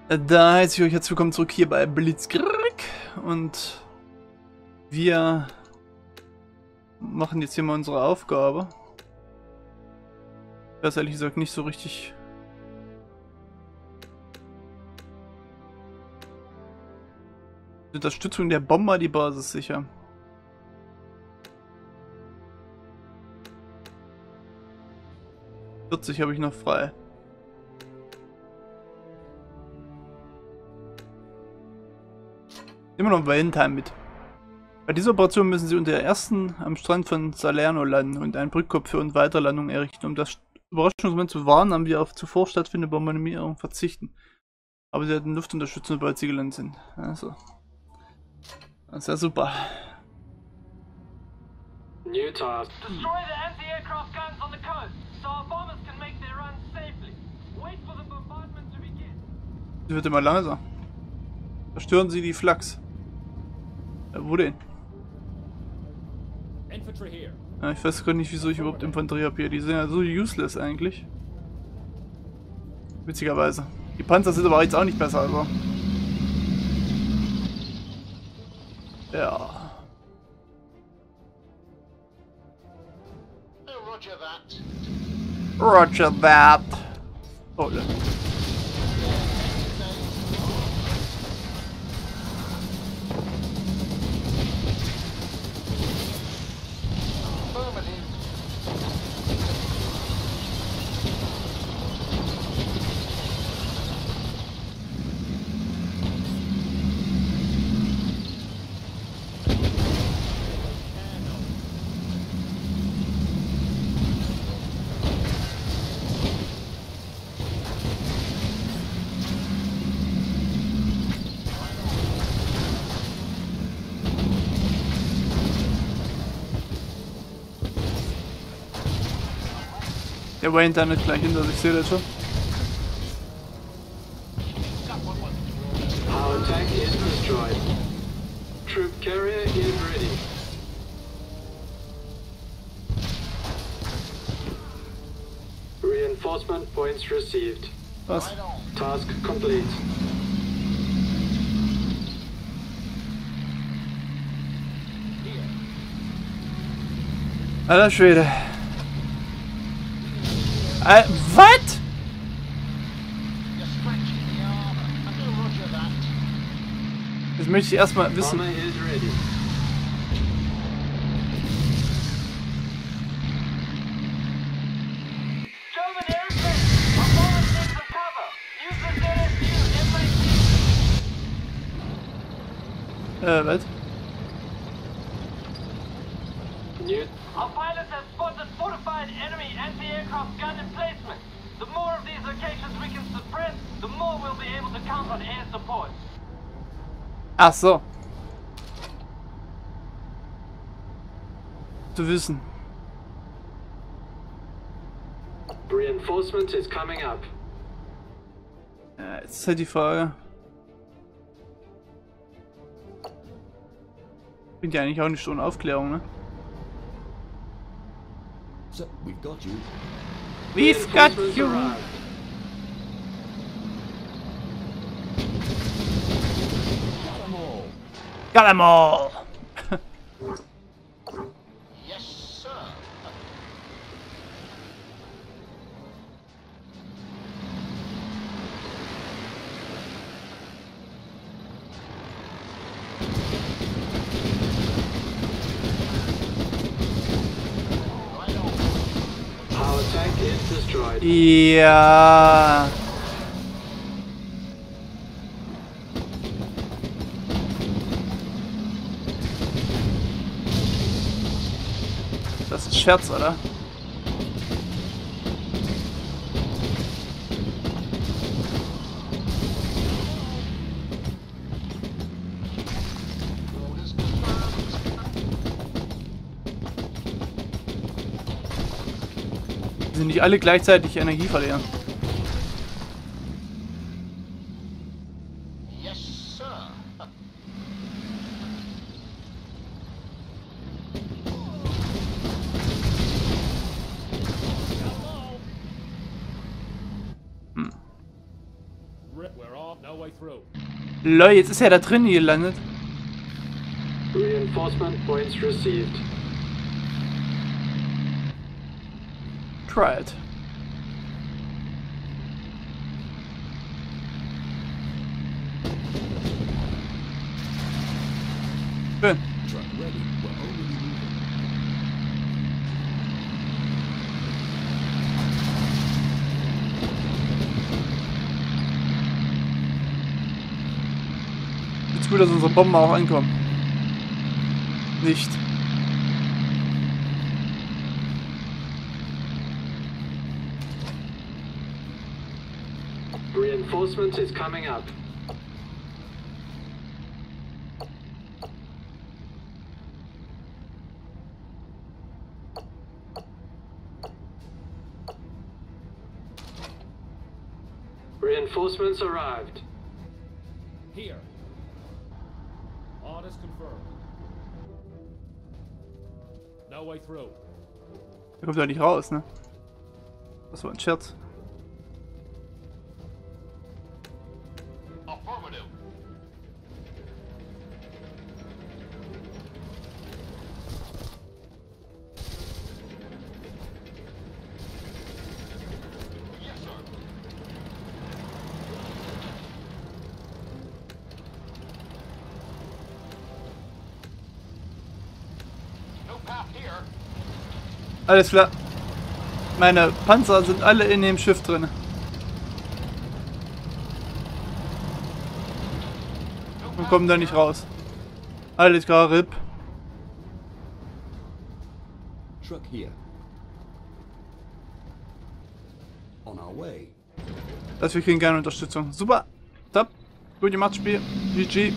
Da heiße ich euch herzlich willkommen zurück hier bei Blitzkrieg und wir machen jetzt hier mal unsere Aufgabe. Ich weiß ehrlich gesagt nicht so richtig. Die Unterstützung der Bomber die Basis sicher. .40 habe ich noch frei. Immer noch Valentine mit. Bei dieser Operation müssen sie unter der ersten am Strand von Salerno landen und einen Brückkopf für Weiterlandung errichten. Um das Überraschungsmoment zu wahren, haben wir auf zuvor stattfindende Bombardierung verzichten. Aber sie hatten Luftunterstützung, sobald sie gelandet sind. Also. Das ist ja super. New task. Destroy the anti-aircraft guns on the coast, so our bombers can make their run safely. Wait for the bombardment to begin. Sie wird immer leiser. Zerstören Sie die Flaks. Wo denn? Ja, ich weiß gar nicht, wieso ich überhaupt Infanterie habe hier. Die sind ja so useless eigentlich. Witzigerweise. Die Panzer sind aber jetzt auch nicht besser, also. Ja. Roger that. Oh, ja. Der Wayne da nicht gleich hinter sich, seht ihr schon? Our tank is destroyed. Troop carrier is ready. Reinforcement points received. Was? Task complete. Alter Schwede. Was? Jetzt möchte ich erstmal wissen. Bomber is ready. German aircraft! Our bombers need some cover! Use the ZSU MIC! Was? New. Our pilots have spotted fortified enemy anti-aircraft gun emplacements. The more of these locations we can suppress, the more we'll be able to count on air support. Ach so. Zu wissen. Reinforcement is coming up. Ja, jetzt ist halt die Frage. Bringt ja eigentlich auch nicht ohne Aufklärung, ne? So, we've got you. We've got Reinforcements you! arrive. Got 'em all. Got 'em all! Yes, sir. Our tank is destroyed. Ja. Das ist Scherz, oder? Die sind nicht alle gleichzeitig Energie verlieren. Yes, sir. We're off. No way through. Leute, jetzt ist er da drin gelandet. Reinforcement points received. Try it. Schön. Truck ready. We're already moving. Sieht's gut, dass unsere Bomben auch ankommen. Nicht. Reinforcement is coming up. Reinforcements arrived. Here. Orders confirmed. No way through. Der kommt ja nicht raus, ne? Das war ein Scherz. Affirmative. Yes, sir. No path here. Alles klar. Meine Panzer sind alle in dem Schiff drin. Und kommen da nicht raus. Alles klar, RIP. Truck here. On our way. Das wir kriegen gerne Unterstützung. Super. Top. Gut gemacht, Spiel. GG.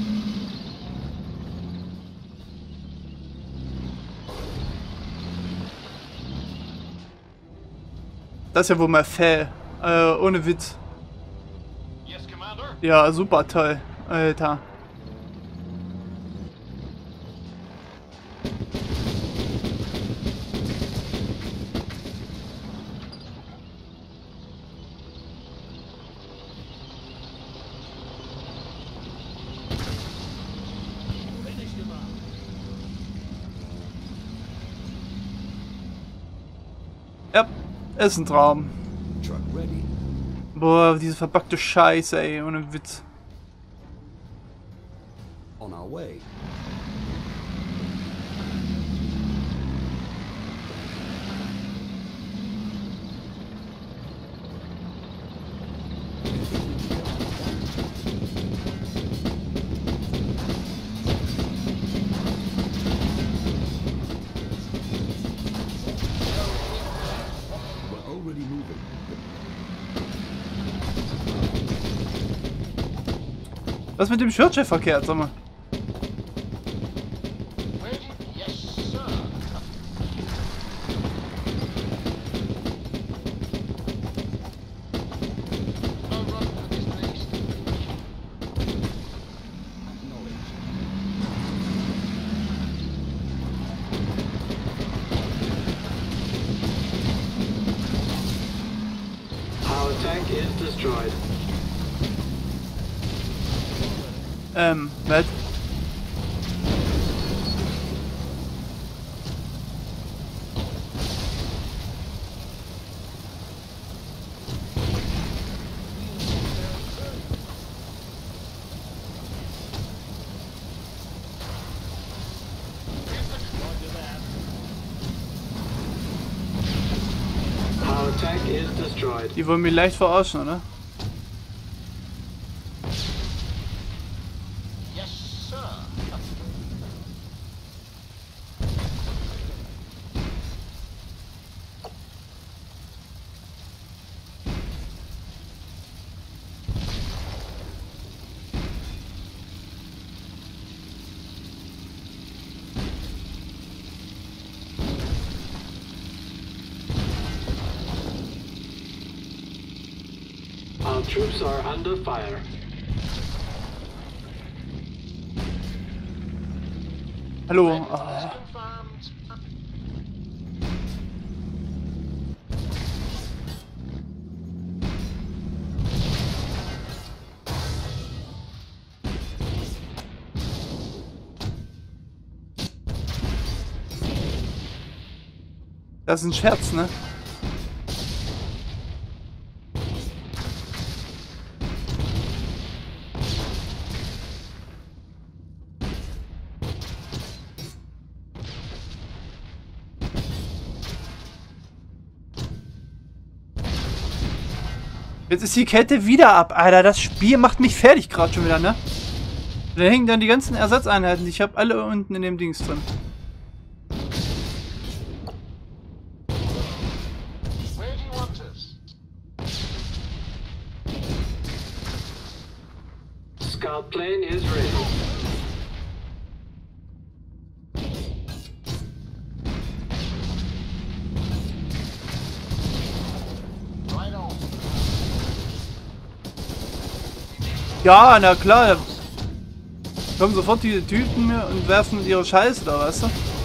Das ist ja wohl mal fair. Ohne Witz. Yes, Commander. Ja, super toll. Alter. Ja, ist ein Traum. Truck ready. Boah, diese verpackte Scheiße, ey, ohne Witz. On our way. We're already moving. Was mit dem Schirrschiff verkehrt, sag mal? Ready? Yes, sir. No run for this, please. Acknowledged. Our tank is destroyed. Was? Our tank is destroyed. Die wollen mich leicht verarschen, oder? Yes, sir. Our troops are under fire. Hallo. Ah. Confirmed. Das ist ein Scherz, ne? Jetzt ist die Kette wieder ab, Alter. Das Spiel macht mich fertig gerade schon wieder, ne? Da hängen dann die ganzen Ersatzeinheiten. Ich habe alle unten in dem Dings drin. Where do you want us? Scout plane is ready. Right on. Ja, na klar. Kommen sofort diese Typen mir und werfen ihre Scheiße da, weißt du?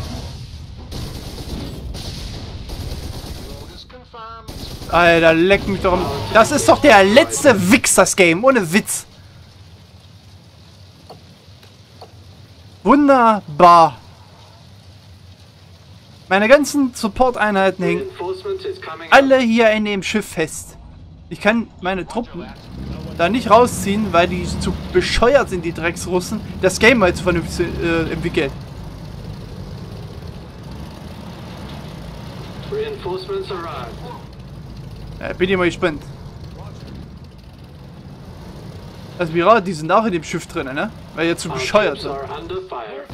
Orders confirmed. Alter, leck mich doch am... Das ist doch der letzte Wichsers-Game, ohne Witz. Wunderbar. Meine ganzen Support-Einheiten hängen Reinforcement is coming up. alle hier in dem Schiff fest. Ich kann meine Truppen da nicht rausziehen, weil die zu bescheuert sind, die Drecksrussen, das Game mal zu vernünftig entwickeln. Reinforcements arrived. Bin ich mal gespannt. Also Piraten, die sind auch in dem Schiff drin, ne? Weil ihr zu Our bescheuert troops sind. are under fire.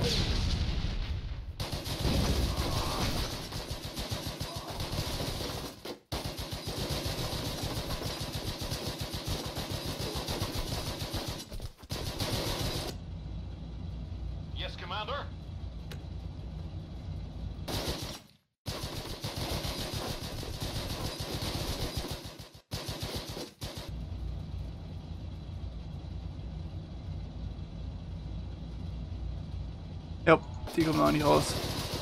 Yes, Commander. Ja, die kommen auch nicht raus.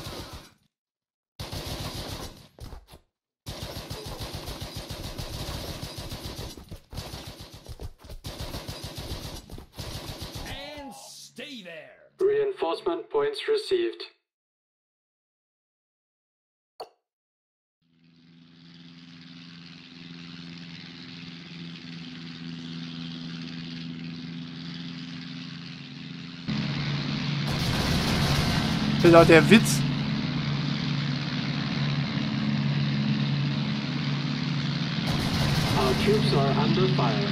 And stay there. Reinforcement points received. Das ist auch der Witz. Our troops are under fire.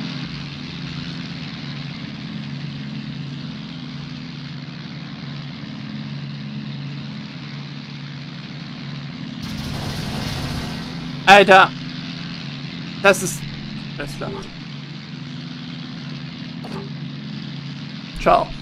Alter. Das ist... Alles klar. Ciao.